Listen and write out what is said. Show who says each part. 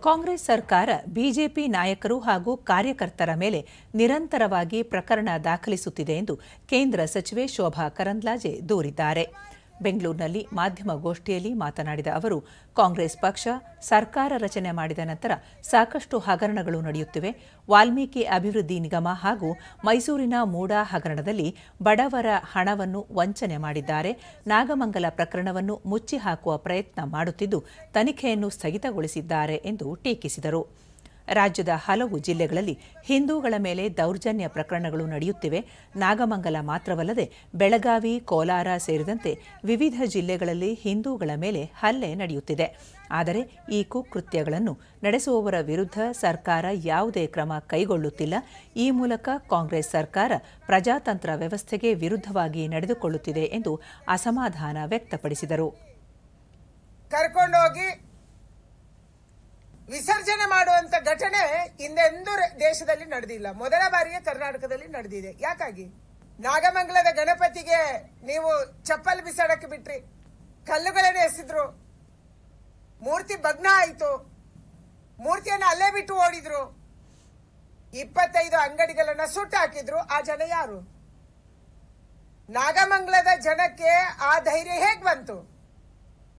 Speaker 1: ಕಾಂಗ್ರೆಸ್ ಸರ್ಕಾರ ಬಿಜೆಪಿ ನಾಯಕರು ಹಾಗೂ ಕಾರ್ಯಕರ್ತರ ಮೇಲೆ ನಿರಂತರವಾಗಿ ಪ್ರಕರಣ ದಾಖಲಿಸುತ್ತಿದೆ ಎಂದು ಕೇಂದ್ರ ಸಚಿವೆ ಶೋಭಾ ಕರಂದ್ಲಾಜೆ ದೂರಿದ್ದಾರೆ. ಬೆಂಗಳೂರಿನಲ್ಲಿ ಮಾಧ್ಯಮಗೋಷ್ಠಿಯಲ್ಲಿ ಮಾತನಾಡಿದ ಅವರು, ಕಾಂಗ್ರೆಸ್ ಪಕ್ಷ ಸರ್ಕಾರ ರಚನೆ ಮಾಡಿದ ನಂತರ ಸಾಕಷ್ಟು ಹಗರಣಗಳು ನಡೆಯುತ್ತಿವೆ. ವಾಲ್ಮೀಕಿ ಅಭಿವೃದ್ಧಿ ನಿಗಮ ಹಾಗೂ ಮೈಸೂರಿನ ಮೂಡಾ ಹಗರಣದಲ್ಲಿ ಬಡವರ ಹಣವನ್ನು ವಂಚನೆ ಮಾಡಿದ್ದಾರೆ. ನಾಗಮಂಗಲ ಪ್ರಕರಣವನ್ನು ಮುಚ್ಚಿ ಹಾಕುವ ಪ್ರಯತ್ನ ಮಾಡುತ್ತಿದ್ದು ತನಿಖೆಯನ್ನು ಸ್ಥಗಿತಗೊಳಿಸಿದ್ದಾರೆ ಎಂದು ಟೀಕಿಸಿದರು. ರಾಜ್ಯದ ಹಲವು ಜಿಲ್ಲೆಗಳಲ್ಲಿ ಹಿಂದೂಗಳ ಮೇಲೆ ದೌರ್ಜನ್ಯ ಪ್ರಕರಣಗಳು ನಡೆಯುತ್ತಿವೆ. ನಾಗಮಂಗಲ ಮಾತ್ರವಲ್ಲದೆ ಬೆಳಗಾವಿ, ಕೋಲಾರ ಸೇರಿದಂತೆ ವಿವಿಧ ಜಿಲ್ಲೆಗಳಲ್ಲಿ ಹಿಂದೂಗಳ ಮೇಲೆ ಹಲ್ಲೆ ನಡೆಯುತ್ತಿದೆ. ಆದರೆ ಈ ಕುಕೃತ್ಯಗಳನ್ನು ನಡೆಸುವವರ ವಿರುದ್ಧ ಸರ್ಕಾರ ಯಾವುದೇ ಕ್ರಮ ಕೈಗೊಳ್ಳುತ್ತಿಲ್ಲ. ಈ ಮೂಲಕ ಕಾಂಗ್ರೆಸ್ ಸರ್ಕಾರ ಪ್ರಜಾತಂತ್ರ ವ್ಯವಸ್ಥೆಗೆ ವಿರುದ್ಧವಾಗಿ ನಡೆದುಕೊಳ್ಳುತ್ತಿದೆ ಎಂದು ಅಸಮಾಧಾನ ವ್ಯಕ್ತಪಡಿಸಿದರು.
Speaker 2: ವಿಸರ್ಜನೆ ಮಾಡುವಂತ ಘಟನೆ ಹಿಂದೆಂದೂ ದೇಶದಲ್ಲಿ ನಡೆದಿಲ್ಲ. ಮೊದಲ ಬಾರಿಗೆ ಕರ್ನಾಟಕದಲ್ಲಿ ನಡೆದಿದೆ. ಯಾಕಾಗಿ ನಾಗಮಂಗಲದ ಗಣಪತಿಗೆ ನೀವು ಚಪ್ಪಲ್ ಬಿಸಾಡಕ್ಕೆ ಬಿಟ್ರಿ, ಕಲ್ಲುಗಳನ್ನು ಎಸೆದ್ರು, ಮೂರ್ತಿ ಭಗ್ನ ಆಯಿತು, ಮೂರ್ತಿಯನ್ನು ಅಲ್ಲೇ ಬಿಟ್ಟು ಓಡಿದ್ರು, 25 ಅಂಗಡಿಗಳನ್ನ ಸುಟ್ಟು ಹಾಕಿದ್ರು. ಆ ಜನ ಯಾರು? ನಾಗಮಂಗಲದ ಜನಕ್ಕೆ ಆ ಧೈರ್ಯ ಹೇಗ್ ಬಂತು?